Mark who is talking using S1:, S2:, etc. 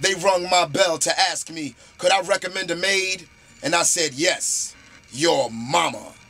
S1: They rung my bell to ask me, could I recommend a maid? And I said, yes, your mama.